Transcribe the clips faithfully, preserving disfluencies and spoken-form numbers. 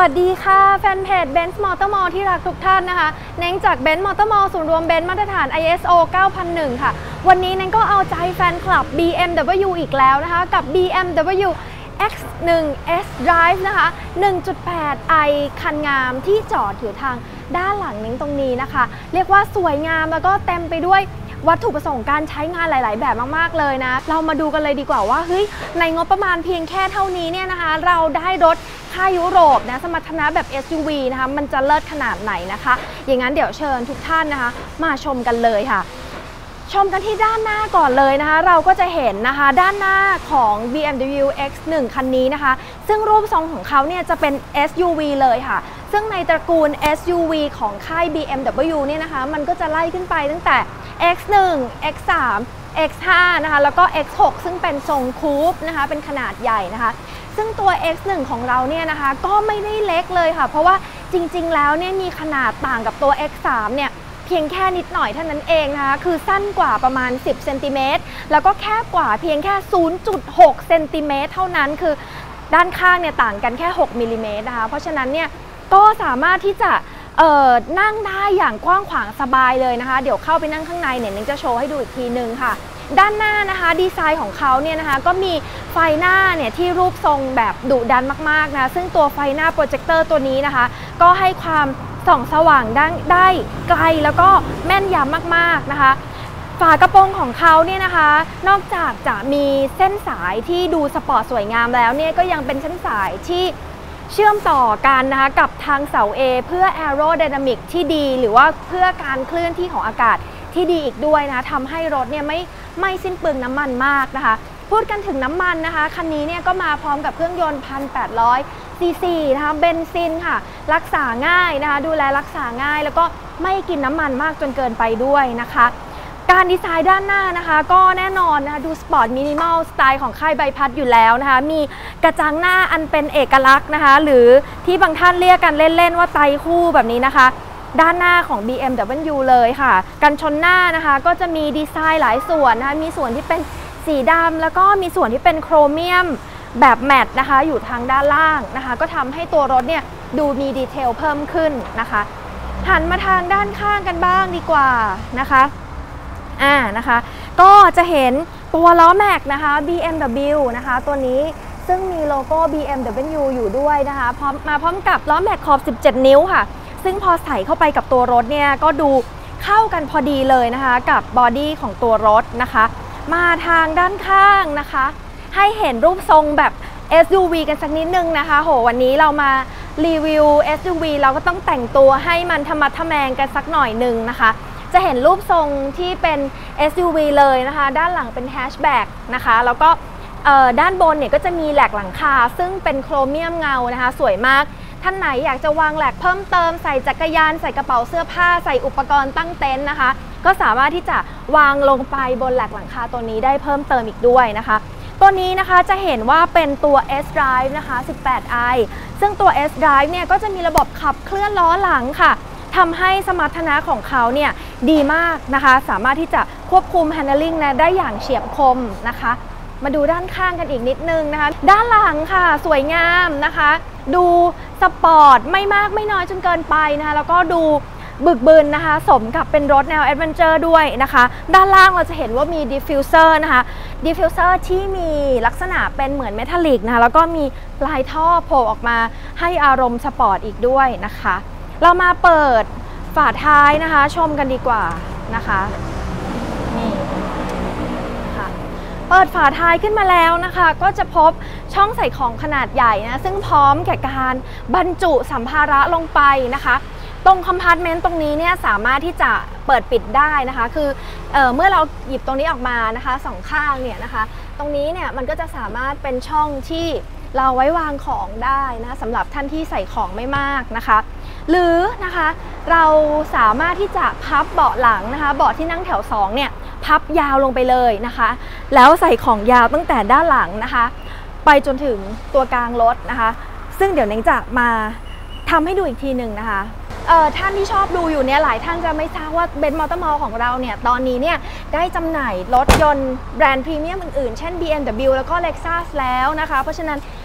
วัสดีค่ะแฟนเพจ Benz Motor Mall ที่รักทุกท่านนะคะเน้งจาก Benz Motor Mall ศูนย์รวมเบนซ์มาตรฐาน ไอ เอส โอ เก้าพันหนึ่ง ค่ะวันนี้เน้งก็เอาใจแฟนคลับ บี เอ็ม ดับเบิลยู อีกแล้วนะคะกับ บี เอ็ม ดับเบิลยู เอ็กซ์ หนึ่ง เอส Drive นะคะ หนึ่งจุดแปด ไอ คันงามที่จอดอยู่ทางด้านหลังเน้งตรงนี้นะคะเรียกว่าสวยงามแล้วก็เต็มไปด้วยวัตถุประสงค์การใช้งานหลายๆแบบมากๆเลยนะเรามาดูกันเลยดีกว่าว่าเฮ้ยในงบประมาณเพียงแค่เท่านี้เนี่ยนะคะเราได้รถค่ายยุโรปนะสมรรถนะแบบ เอส ยู วี นะคะมันจะเลิศขนาดไหนนะคะอย่างนั้นเดี๋ยวเชิญทุกท่านนะคะมาชมกันเลยค่ะชมกันที่ด้านหน้าก่อนเลยนะคะเราก็จะเห็นนะคะด้านหน้าของ บี เอ็ม ดับเบิลยู เอ็กซ์ หนึ่ง คันนี้นะคะซึ่งรูปทรงของเขาเนี่ยจะเป็น เอส ยู วี เลยค่ะซึ่งในตระกูล เอส ยู วี ของค่าย บี เอ็ม ดับเบิลยู เนี่ยนะคะมันก็จะไล่ขึ้นไปตั้งแต่ เอ็กซ์ หนึ่ง เอ็กซ์ สาม เอ็กซ์ ห้า นะคะแล้วก็ เอ็กซ์ หก ซึ่งเป็นทรงคูปนะคะเป็นขนาดใหญ่นะคะซึ่งตัว เอ็กซ์ หนึ่ง ของเราเนี่ยนะคะก็ไม่ได้เล็กเลยค่ะเพราะว่าจริงๆแล้วเนี่ยมีขนาดต่างกับตัว เอ็กซ์ สาม เนี่ยเพียงแค่นิดหน่อยเท่านั้นเองนะคะคือสั้นกว่าประมาณสิบเซนติเมตรแล้วก็แคบกว่าเพียงแค่ ศูนย์จุดหก เซนติเมตรเท่านั้นคือด้านข้างเนี่ยต่างกันแค่หกมิลลิเมตรนะคะเพราะฉะนั้นเนี่ยก็สามารถที่จะเอ่อนั่งได้อย่างกว้างขวางสบายเลยนะคะเดี๋ยวเข้าไปนั่งข้างในเนี่ยนิ้งจะโชว์ให้ดูอีกทีนึงค่ะด้านหน้านะคะดีไซน์ของเขาเนี่ยนะคะก็มีไฟหน้าเนี่ยที่รูปทรงแบบดุดันมากๆนะซึ่งตัวไฟหน้าโปรเจคเตอร์ตัวนี้นะคะก็ให้ความส่องสว่างได้ได้ไกลแล้วก็แม่นยำมากๆนะคะฝากระโปรงของเขาเนี่ยนะคะนอกจากจะมีเส้นสายที่ดูสปอร์ตสวยงามแล้วเนี่ยก็ยังเป็นเส้นสายที่เชื่อมต่อกันนะคะกับทางเสา A เพื่อ Aerodynamic ที่ดีหรือว่าเพื่อการเคลื่อนที่ของอากาศที่ดีอีกด้วยนะทำให้รถเนี่ยไม่ไม่สิ้นเปลืองน้ำมันมากนะคะพูดกันถึงน้ำมันนะคะคันนี้เนี่ยก็มาพร้อมกับเครื่องยนต์ หนึ่งพันแปดร้อย ซี ซี นะคะเบนซินค่ะรักษาง่ายนะคะดูแลรักษาง่ายแล้วก็ไม่กินน้ำมันมากจนเกินไปด้วยนะคะการดีไซน์ด้านหน้านะคะก็แน่นอนนะคะดูสปอร์ตมินิมอลสไตล์ของค่ายใบพัดอยู่แล้วนะคะมีกระจังหน้าอันเป็นเอกลักษณ์นะคะหรือที่บางท่านเรียกกันเล่นๆว่าไตรคู่แบบนี้นะคะด้านหน้าของ บี เอ็ม ดับเบิลยู เลยค่ะกันชนหน้านะคะก็จะมีดีไซน์หลายส่วนนะคะมีส่วนที่เป็นสีดำแล้วก็มีส่วนที่เป็นโครเมียมแบบแมตต์นะคะอยู่ทางด้านล่างนะคะก็ทำให้ตัวรถเนี่ยดูมีดีเทลเพิ่มขึ้นนะคะหันมาทางด้านข้างกันบ้างดีกว่านะคะอ่านะคะก็จะเห็นตัวล้อแม็กนะคะ บี เอ็ม ดับเบิลยู นะคะตัวนี้ซึ่งมีโลโก้ บี เอ็ม ดับเบิลยู อยู่ด้วยนะคะพร้อมมาพร้อมกับล้อแม็กขอบสิบเจ็ดนิ้วค่ะซึ่งพอใส่เข้าไปกับตัวรถเนี่ยก็ดูเข้ากันพอดีเลยนะคะกับบอดี้ของตัวรถนะคะมาทางด้านข้างนะคะให้เห็นรูปทรงแบบ เอส ยู วี กันสักนิดนึงนะคะโหวันนี้เรามารีวิว เอส ยู วี เราก็ต้องแต่งตัวให้มันธรรมะทะแมงกันสักหน่อยหนึ่งนะคะจะเห็นรูปทรงที่เป็น เอส ยู วี เลยนะคะด้านหลังเป็นแฮชแบ็กนะคะแล้วก็ด้านบนเนี่ยก็จะมีแหลกหลังคาซึ่งเป็นโครเมียมเงานะคะสวยมากท่านไหนอยากจะวางแหลกเพิ่มเติมใส่จักรยานใส่กระเป๋าเสื้อผ้าใส่อุปกรณ์ตั้งเต็นท์นะคะก็สามารถที่จะวางลงไปบนแหลกหลังคาตัวนี้ได้เพิ่มเติมอีกด้วยนะคะตัวนี้นะคะจะเห็นว่าเป็นตัว S Drive นะคะ สิบแปด ไอ ซึ่งตัว S Drive เนี่ยก็จะมีระบบขับเคลื่อนล้อหลังค่ะทำให้สมรรถนะของเขาเนี่ยดีมากนะคะสามารถที่จะควบคุม handling ได้อย่างเฉียบคมนะคะมาดูด้านข้างกันอีกนิดนึงนะคะด้านหลังค่ะสวยงามนะคะดูสปอร์ตไม่มากไม่น้อยจนเกินไปนะคะแล้วก็ดูบึกบึนนะคะสมกับเป็นรถแนวแอดเวนเจอร์ด้วยนะคะด้านล่างเราจะเห็นว่ามีดิฟฟิวเซอร์นะคะดิฟฟิวเซอร์ที่มีลักษณะเป็นเหมือนเมทัลลิกนะคะแล้วก็มีปลายท่อโผล่ออกมาให้อารมณ์สปอร์ตอีกด้วยนะคะเรามาเปิดฝาท้ายนะคะชมกันดีกว่านะคะนี่ค่ะเปิดฝาท้ายขึ้นมาแล้วนะคะก็จะพบช่องใส่ของขนาดใหญ่นะซึ่งพร้อมแก่การบรรจุสัมภาระลงไปนะคะตรงคอมพาร์ตเมนต์ตรงนี้เนี่ยสามารถที่จะเปิดปิดได้นะคะคือเอ่อเมื่อเราหยิบตรงนี้ออกมานะคะสองข้างเนี่ยนะคะตรงนี้เนี่ยมันก็จะสามารถเป็นช่องที่เราไว้วางของได้นะสำหรับท่านที่ใส่ของไม่มากนะคะหรือนะคะเราสามารถที่จะพับเบาะหลังนะคะเบาะที่นั่งแถวสองเนี่ยพับยาวลงไปเลยนะคะแล้วใส่ของยาวตั้งแต่ด้านหลังนะคะไปจนถึงตัวกลางรถนะคะซึ่งเดี๋ยวเน้งจะมาทำให้ดูอีกทีหนึ่งนะคะเอ่อท่านที่ชอบดูอยู่เนี่ยหลายท่านจะไม่ทราบว่า Benz Motor Mall ของเราเนี่ยตอนนี้เนี่ยได้จำหน่ายรถยนต์แบรนด์พรีเมียมอื่นๆเช่น บี เอ็ม ดับเบิลยู แล้วก็ Lexus แล้วนะคะเพราะฉะนั้น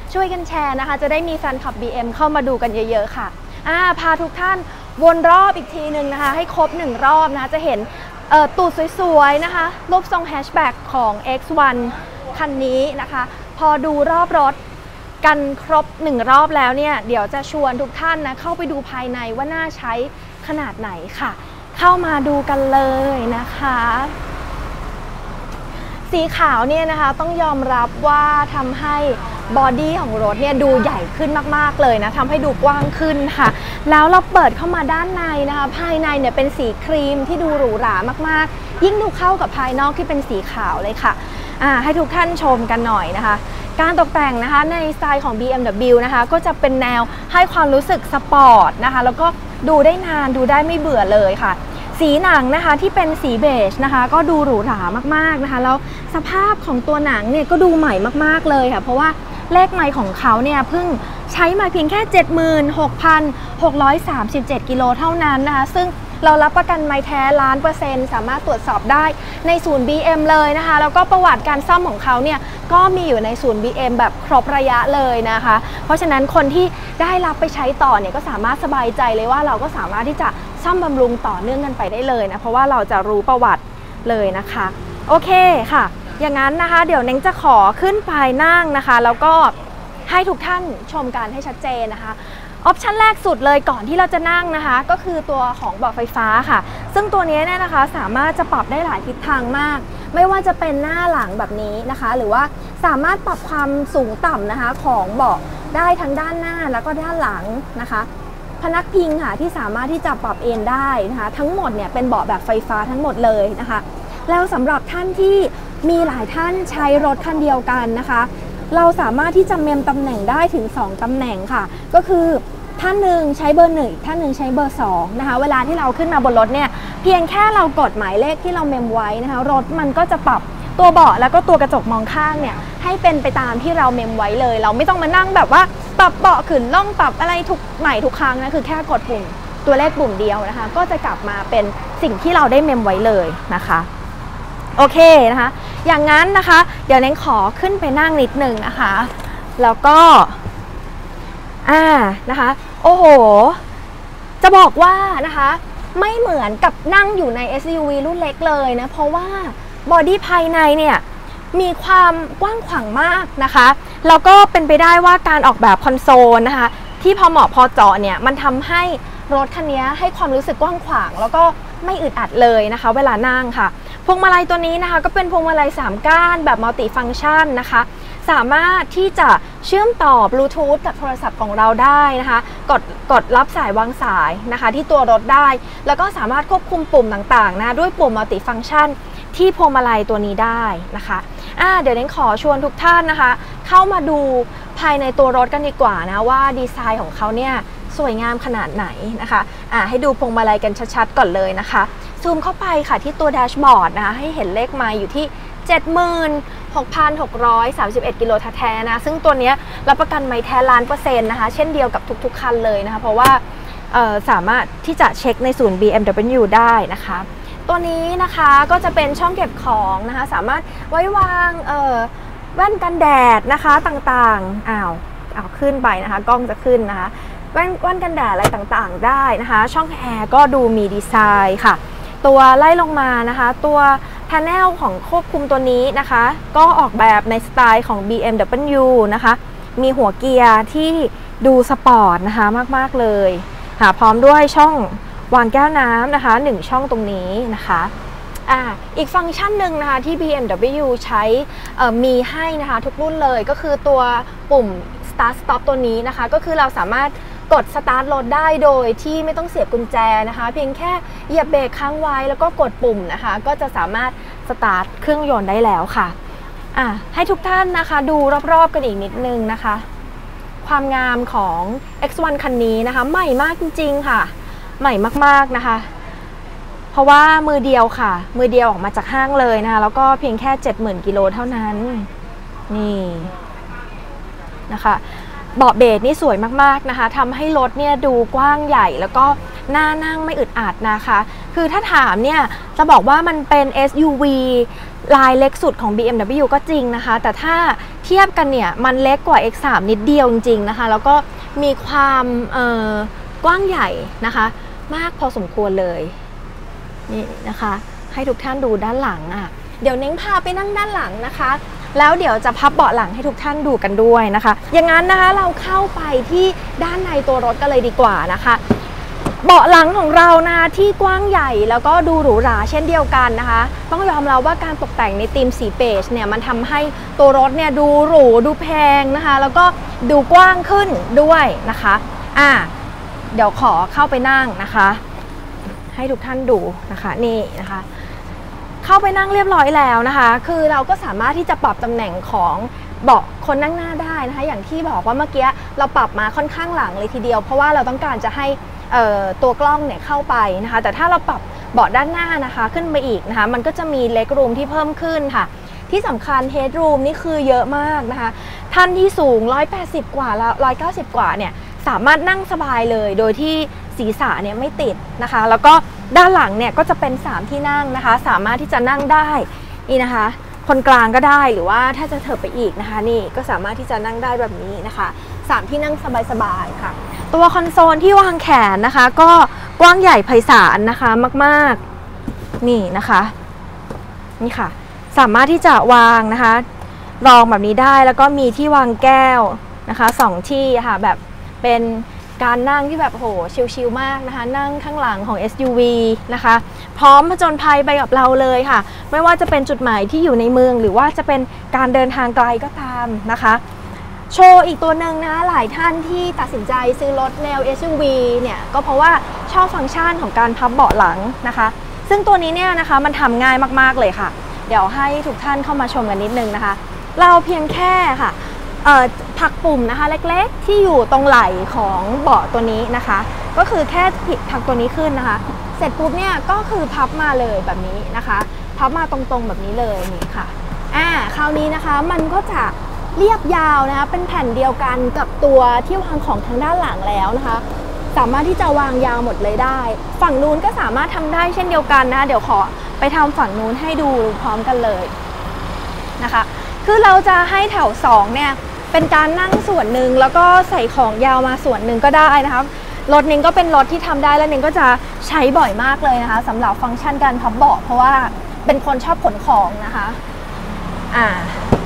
ช่วยกันแชร์นะคะจะได้มีแฟนคลับ บี เอ็ม เข้ามาดูกันเยอะๆค่ะอ่าพาทุกท่านวนรอบอีกทีหนึ่งนะคะให้ครบหนึ่งรอบนะคะจะเห็นตูดสวยๆนะคะรูปทรงแฮชแบ็กของ เอ็กซ์ วัน คันนี้นะคะพอดูรอบรถกันครบหนึ่งรอบแล้วเนี่ยเดี๋ยวจะชวนทุกท่านนะเข้าไปดูภายในว่าน่าใช้ขนาดไหนค่ะเข้ามาดูกันเลยนะคะสีขาวเนี่ยนะคะต้องยอมรับว่าทำให้บอดี้ของรถเนี่ยดูใหญ่ขึ้นมากๆเลยนะทำให้ดูกว้างขึ้นค่ะแล้วเราเปิดเข้ามาด้านในนะคะภายในเนี่ยเป็นสีครีมที่ดูหรูหรามากๆยิ่งดูเข้ากับภายนอกที่เป็นสีขาวเลยค่ะอ่าให้ทุกท่านชมกันหน่อยนะคะการตกแต่งนะคะในสไตล์ของ บี เอ็ม ดับเบิลยู นะคะก็จะเป็นแนวให้ความรู้สึกสปอร์ตนะคะแล้วก็ดูได้นานดูได้ไม่เบื่อเลยค่ะสีหนังนะคะที่เป็นสีเบจนะคะก็ดูหรูหรามากๆนะคะแล้วสภาพของตัวหนังเนี่ยก็ดูใหม่มากๆเลยค่ะเพราะว่าเลขไมล์ของเขาเนี่ยเพิ่งใช้มาเพียงแค่ เจ็ดหมื่นหกพันหกร้อยสามสิบเจ็ด กิโลเท่านั้นนะคะซึ่งเรารับประกันไมล์แท้ล้านเปอร์เซ็นต์สามารถตรวจสอบได้ในศูนย์ บี เอ็ม เลยนะคะแล้วก็ประวัติการซ่อมของเขาเนี่ยก็มีอยู่ในศูนย์ บี เอ็ม แบบครบระยะเลยนะคะเพราะฉะนั้นคนที่ได้รับไปใช้ต่อเนี่ยก็สามารถสบายใจเลยว่าเราก็สามารถที่จะซ่อมบำรุงต่อเนื่องกันไปได้เลยนะเพราะว่าเราจะรู้ประวัติเลยนะคะโอเคค่ะอย่างนั้นนะคะเดี๋ยวเน้งจะขอขึ้นไปนั่งนะคะแล้วก็ให้ทุกท่านชมกันให้ชัดเจนนะคะออปชันแรกสุดเลยก่อนที่เราจะนั่งนะคะก็คือตัวของเบาะไฟฟ้าค่ะซึ่งตัวนี้เนี่ยนะคะสามารถจะปรับได้หลายทิศทางมากไม่ว่าจะเป็นหน้าหลังแบบนี้นะคะหรือว่าสามารถปรับความสูงต่ำนะคะของเบาะได้ทั้งด้านหน้าแล้วก็ด้านหลังนะคะพนักพิงค่ะที่สามารถที่จะปรับเอนได้นะคะทั้งหมดเนี่ยเป็นเบาะแบบไฟฟ้าทั้งหมดเลยนะคะแล้วสำหรับท่านที่มีหลายท่านใช้รถคันเดียวกันนะคะเราสามารถที่จะเมมตำแหน่งได้ถึงสองตำแหน่งค่ะก็คือท่านหนึ่งใช้เบอร์หนึ่งท่านหนึ่งใช้เบอร์สองนะคะเวลาที่เราขึ้นมาบนรถเนี่ยเพียงแค่เรากดหมายเลขที่เราเมมไว้นะคะรถมันก็จะปรับตัวเบาะแล้วก็ตัวกระจกมองข้างเนี่ยให้เป็นไปตามที่เราเมมไว้เลยเราไม่ต้องมานั่งแบบว่าปรับเบาะขึ้นล่องปรับอะไรทุกใหม่ทุกครั้งนะคือแค่กดปุ่มตัวเลขปุ่มเดียวนะคะก็จะกลับมาเป็นสิ่งที่เราได้เมมไว้เลยนะคะโอเคนะคะอย่างนั้นนะคะเดี๋ยวเน้นขอขึ้นไปนั่งนิดนึงนะคะแล้วก็อ่านะคะโอ้โหจะบอกว่านะคะไม่เหมือนกับนั่งอยู่ใน เอส ยู วี รุ่นเล็กเลยนะเพราะว่าบอดี้ภายในเนี่ยมีความกว้างขวางมากนะคะแล้วก็เป็นไปได้ว่าการออกแบบคอนโซลนะคะที่พอเหมาะพอเจาะเนี่ยมันทำให้รถคันนี้ให้ความรู้สึกกว้างขวางแล้วก็ไม่อึดอัดเลยนะคะเวลานั่งค่ะพวงมาลัยตัวนี้นะคะก็เป็นพวงมาลัยสามก้านแบบมัลติฟังก์ชันนะคะสามารถที่จะเชื่อมต่อบลูทูธกับโทรศัพท์ของเราได้นะคะกดกดรับสายวางสายนะคะที่ตัวรถได้แล้วก็สามารถควบคุมปุ่มต่างๆนะด้วยปุ่มมัลติฟังก์ชันที่พวงมาลัยตัวนี้ได้นะคะอ่าเดี๋ยวเน้นขอชวนทุกท่านนะคะเข้ามาดูภายในตัวรถกันดีกว่านะว่าดีไซน์ของเขาเนี่ยสวยงามขนาดไหนนะคะอ่าให้ดูพวงมาลัยกันชัดๆก่อนเลยนะคะซูมเข้าไปค่ะที่ตัวแดชบอร์ดนะคะให้เห็นเลขไมล์อยู่ที่ เจ็ดหมื่นหกพันหกร้อยสามสิบเอ็ด กิโลแท้ๆนะซึ่งตัวนี้รับประกันไมล์แท้ล้านเปอร์เซ็นต์นะคะเช่นเดียวกับทุกๆคันเลยนะคะเพราะว่าสามารถที่จะเช็คในศูนย์ บี เอ็ม ดับเบิลยู ได้นะคะตัวนี้นะคะก็จะเป็นช่องเก็บของนะคะสามารถไว้วางแว่นกันแดดนะคะต่างๆอ้าวเอาขึ้นไปนะคะกล้องจะขึ้นนะคะแว่นแว่นกันแดดอะไรต่างๆได้นะคะช่องแอร์ก็ดูมีดีไซน์ค่ะตัวไล่ลงมานะคะตัวแผงของควบคุมตัวนี้นะคะก็ออกแบบในสไตล์ของ บี เอ็ม ดับเบิลยู นะคะมีหัวเกียร์ที่ดูสปอร์ตนะคะมากๆเลยค่ะพร้อมด้วยช่องวางแก้วน้ำนะคะหนึ่งช่องตรงนี้นะคะอ่าอีกฟังก์ชันหนึ่งนะคะที่ บี เอ็ม ดับเบิลยู ใช้มีให้นะคะทุกรุ่นเลยก็คือตัวปุ่ม Start Stop ตัวนี้นะคะก็คือเราสามารถกดสตาร์ทรถได้โดยที่ไม่ต้องเสียบกุญแจนะคะเพียงแค่เหยียบเบรกค้างไว้แล้วก็กดปุ่มนะคะก็จะสามารถสตาร์ทเครื่องยนต์ได้แล้วค่ะอ่ะให้ทุกท่านนะคะดูรอบๆกันอีกนิดนึงนะคะความงามของ เอ็กซ์ วัน คันนี้นะคะใหม่มากจริงๆค่ะใหม่มากๆนะคะเพราะว่ามือเดียวค่ะมือเดียวออกมาจากห้างเลยนะคะแล้วก็เพียงแค่ เจ็ดหมื่น กิโลเท่านั้นนี่นะคะเบาะเบสนี่สวยมากๆนะคะทำให้รถเนี่ยดูกว้างใหญ่แล้วก็หน้านั่งไม่อึดอัดนะคะคือถ้าถามเนี่ยจะบอกว่ามันเป็น เอส ยู วี ลายเล็กสุดของ บี เอ็ม ดับเบิลยู ก็จริงนะคะแต่ถ้าเทียบกันเนี่ยมันเล็กกว่า เอ็กซ์ สาม นิดเดียวจริงๆนะคะแล้วก็มีความกว้างใหญ่นะคะมากพอสมควรเลยนี่นะคะให้ทุกท่านดูด้านหลังอ่ะเดี๋ยวเน้งพาไปนั่งด้านหลังนะคะแล้วเดี๋ยวจะพับเบาะหลังให้ทุกท่านดูกันด้วยนะคะอย่างนั้นนะคะเราเข้าไปที่ด้านในตัวรถกันเลยดีกว่านะคะเบาะหลังของเรานะที่กว้างใหญ่แล้วก็ดูหรูหราเช่นเดียวกันนะคะต้องยอมรับว่าการตกแต่งในธีมสีเบจเนี่ยมันทำให้ตัวรถเนี่ยดูหรูดูแพงนะคะแล้วก็ดูกว้างขึ้นด้วยนะคะอ่ะเดี๋ยวขอเข้าไปนั่งนะคะให้ทุกท่านดูนะคะนี่นะคะเข้าไปนั่งเรียบร้อยแล้วนะคะคือเราก็สามารถที่จะปรับตำแหน่งของเบาะคนนั่งหน้าได้นะคะอย่างที่บอกว่าเมื่อกี้เราปรับมาค่อนข้างหลังเลยทีเดียวเพราะว่าเราต้องการจะให้ตัวกล้องเนี่ยเข้าไปนะคะแต่ถ้าเราปรับเบาะด้านหน้านะคะขึ้นไปอีกนะคะมันก็จะมีเล็กรูมที่เพิ่มขึ้นค่ะที่สำคัญเฮดรูมนี่คือเยอะมากนะคะท่านที่สูงหนึ่งร้อยแปดสิบกว่าแล้วหนึ่งร้อยเก้าสิบกว่าเนี่ยสามารถนั่งสบายเลยโดยที่ศีรษะเนี่ยไม่ติดนะคะแล้วก็ด้านหลังเนี่ยก็จะเป็นสามที่นั่งนะคะสามารถที่จะนั่งได้นี่นะคะคนกลางก็ได้หรือว่าถ้าจะเถิบไปอีกนะคะนี่ก็สามารถที่จะนั่งได้แบบนี้นะคะสามที่นั่งสบายๆค่ะตัวคอนโซลที่วางแขนนะคะก็กว้างใหญ่ไพศาลนะคะมากๆนี่นะคะนี่ค่ะสามารถที่จะวางนะคะรองแบบนี้ได้แล้วก็มีที่วางแก้วนะคะสองที่ค่ะแบบเป็นการนั่งที่แบบโหชิลๆมากนะคะนั่งข้างหลังของ เอส ยู วี นะคะพร้อมผจญภัยไปกับเราเลยค่ะไม่ว่าจะเป็นจุดหมายที่อยู่ในเมืองหรือว่าจะเป็นการเดินทางไกลก็ตามนะคะโชว์อีกตัวหนึ่งนะหลายท่านที่ตัดสินใจซื้อรถแนว เอส ยู วี เนี่ยก็เพราะว่าชอบฟังก์ชันของการพับเบาะหลังนะคะซึ่งตัวนี้เนี่ยนะคะมันทำง่ายมากๆเลยค่ะเดี๋ยวให้ทุกท่านเข้ามาชมกันนิดนึงนะคะเราเพียงแค่ค่ะผลักปุ่มนะคะเล็กๆที่อยู่ตรงไหล่ของเบาะตัวนี้นะคะก็คือแค่ผลักตัวนี้ขึ้นนะคะเสร็จปุ๊บเนี่ยก็คือพับมาเลยแบบนี้นะคะพับมาตรงๆแบบนี้เลยนี่ค่ะอ่าคราวนี้นะคะมันก็จะเรียบยาวนะคะเป็นแผ่นเดียวกันกับตัวที่วางของทางด้านหลังแล้วนะคะสามารถที่จะวางยาวหมดเลยได้ฝั่งนู้นก็สามารถทำได้เช่นเดียวกันนะคะเดี๋ยวขอไปทำฝั่งนู้นให้ดูพร้อมกันเลยนะคะคือเราจะให้แถวสองเนี่ยเป็นการนั่งส่วนหนึ่งแล้วก็ใส่ของยาวมาส่วนหนึ่งก็ได้นะคะรถนิ้งก็เป็นรถที่ทำได้และนิ้งก็จะใช้บ่อยมากเลยนะคะสำหรับฟังก์ชันการพับเบาะเพราะว่าเป็นคนชอบขนของนะคะอ่า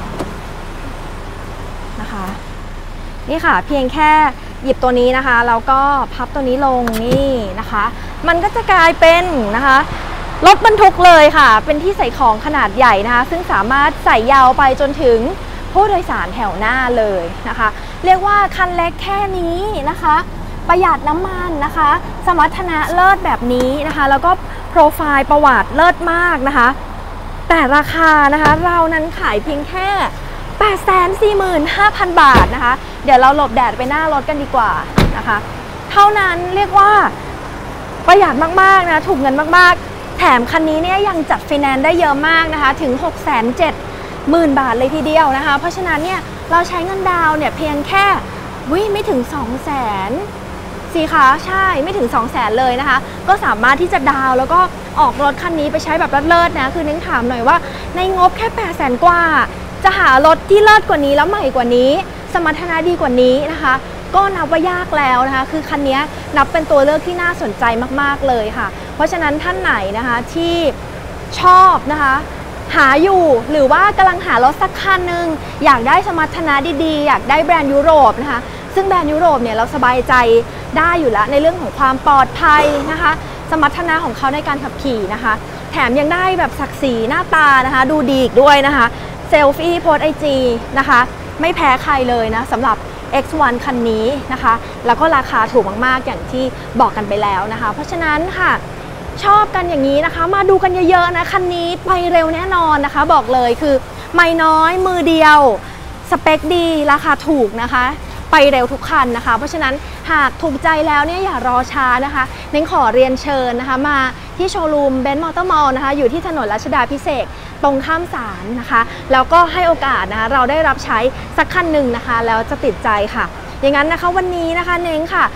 นะคะนี่ค่ะเพียงแค่หยิบตัวนี้นะคะแล้วก็พับตัวนี้ลงนี่นะคะมันก็จะกลายเป็นนะคะรถบรรทุกเลยค่ะเป็นที่ใส่ของขนาดใหญ่นะคะซึ่งสามารถใส่ยาวไปจนถึงผู้โดยสารแถวหน้าเลยนะคะเรียกว่าคันเล็กแค่นี้นะคะประหยัดน้ำมันนะคะสมรรถนะเลิศแบบนี้นะคะแล้วก็โปรไฟล์ประวัติเลิศมากนะคะแต่ราคานะคะเรานั้นขายเพียงแค่ แปดแสนสี่หมื่นห้าพัน บาทนะคะเดี๋ยวเราหลบแดดไปหน้ารถกันดีกว่านะคะเท่านั้นเรียกว่าประหยัดมากๆนะถูกเงินมากๆแถมคันนี้เนี่ยยังจัดไฟแนนซ์ได้เยอะมากนะคะถึง หกแสนเจ็ดหมื่น บาทเลยทีเดียวนะคะเพราะฉะนั้นเนี่ยเราใช้เงินดาวเนี่ยเพียงแค่วิไม่ถึง สองแสน สิคะใช่ไม่ถึง สองแสน เลยนะคะก็สามารถที่จะดาวแล้วก็ออกรถคันนี้ไปใช้แบบเลิศๆนะคือนิ้งถามหน่อยว่าในงบแค่ แปดแสน กว่าจะหารถที่เลิศกว่านี้แล้วใหม่กว่านี้สมรรถนะดีกว่านี้นะคะก็นับว่ายากแล้วนะคะคือคันนี้นับเป็นตัวเลือกที่น่าสนใจมากๆเลยค่ะเพราะฉะนั้นท่านไหนนะคะที่ชอบนะคะหาอยู่หรือว่ากำลังหารถสักคันหนึ่งอยากได้สมรรถนะดีๆอยากได้แบรนด์ยุโรปนะคะซึ่งแบรนด์ยุโรปเนี่ยเราสบายใจได้อยู่แล้วในเรื่องของความปลอดภัยนะคะสมรรถนะของเขาในการขับขี่นะคะแถมยังได้แบบศักดิ์ศรีหน้าตานะคะดูดีอีกด้วยนะคะเซลฟี่โพสไอจีนะคะไม่แพ้ใครเลยนะสำหรับ เอ็กซ์ วัน คันนี้นะคะแล้วก็ราคาถูกมากๆอย่างที่บอกกันไปแล้วนะคะเพราะฉะนั้นค่ะชอบกันอย่างนี้นะคะมาดูกันเยอะๆนะคันนี้ไปเร็วแน่นอนนะคะบอกเลยคือไม่น้อยมือเดียวสเปคดีราคาถูกนะคะไปเร็วทุกคันนะคะเพราะฉะนั้นหากถูกใจแล้วเนี่ยอย่ารอช้านะคะเน้นขอเรียนเชิญนะคะมาที่โชว์รูมเบนซ์มอเตอร์มอลล์นะคะอยู่ที่ถนนรัชดาภิเษกตรงข้ามศาลนะคะแล้วก็ให้โอกาสนะคะเราได้รับใช้สักคันหนึ่งนะคะแล้วจะติดใจค่ะอย่างนั้นนะคะวันนี้นะคะเน้นค่ะ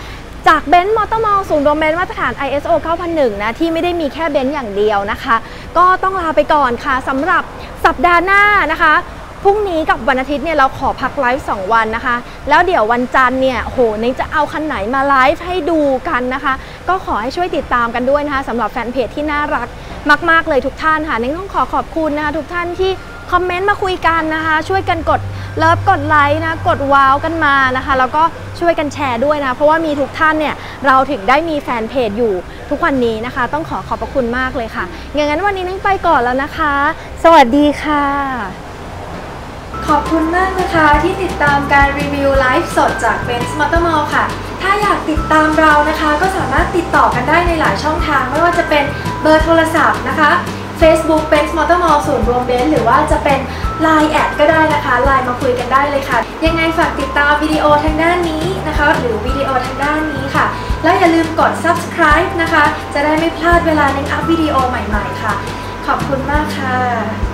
จากเบนซ์มอเตอร์มอลล์ศูนย์รวมเบนซ์มาตรฐาน ไอ เอส โอ เก้าพันหนึ่ง นะที่ไม่ได้มีแค่เบนซ์อย่างเดียวนะคะก็ต้องลาไปก่อนค่ะสำหรับสัปดาห์หน้านะคะพรุ่งนี้กับวันอาทิตย์เนี่ยเราขอพักไลฟ์สองวันนะคะแล้วเดี๋ยววันจันทร์เนี่ยโหนิ้งจะเอาคันไหนมาไลฟ์ให้ดูกันนะคะก็ขอให้ช่วยติดตามกันด้วยนะคะสำหรับแฟนเพจที่น่ารักมากๆเลยทุกท่านค่ะนิ้งต้องขอขอบคุณนะคะทุกท่านที่คอมเมนต์มาคุยกันนะคะช่วยกันกดเลิฟกดไลค์นะกดว้าวกันมานะคะแล้วก็ช่วยกันแชร์ด้วยนะเพราะว่ามีทุกท่านเนี่ยเราถึงได้มีแฟนเพจอยู่ทุกวันนี้นะคะต้องขอขอบพระคุณมากเลยค่ะอย่างนั้นวันนี้นิ้งไปก่อนแล้วนะคะสวัสดีค่ะขอบคุณมากนะคะที่ติดตามการรีวิวไลฟ์สดจาก Benz Motor Mall ค่ะถ้าอยากติดตามเรานะคะก็สามารถติดต่อกันได้ในหลายช่องทางไม่ว่าจะเป็นเบอร์โทรศัพท์นะคะ Facebook Benz Motor Mall ศูนย์รวมเบนซ์หรือว่าจะเป็น ไลน์ แอดก็ได้นะคะ ไลน์ มาคุยกันได้เลยค่ะยังไงฝากติดตามวิดีโอทางด้านนี้นะคะหรือวิดีโอทางด้านนี้ค่ะแล้วอย่าลืมกด ซับสไครบ์ นะคะจะได้ไม่พลาดเวลาในอัพวิดีโอใหม่ๆค่ะขอบคุณมากค่ะ